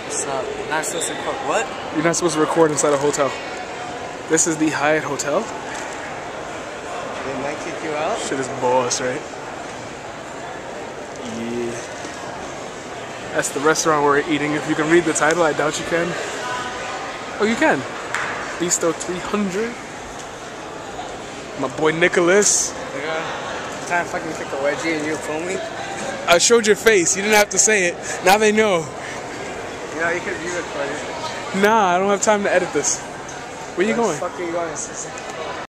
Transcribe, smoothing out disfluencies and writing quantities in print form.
What's up? Not supposed to cook what? You're not supposed to record inside a hotel. This is the Hyatt Hotel. They might kick you out? Shit is boss, right? Yeah. That's the restaurant we're eating. If you can read the title, I doubt you can. Oh, you can. Bistro 300. My boy Nicholas. Yeah. Time to fucking kick a wedgie and you film me? I showed your face. You didn't have to say it. Now they know. Yeah, you could view it, buddy. Nah, I don't have time to edit this. Where you going? Where the fuck are you going?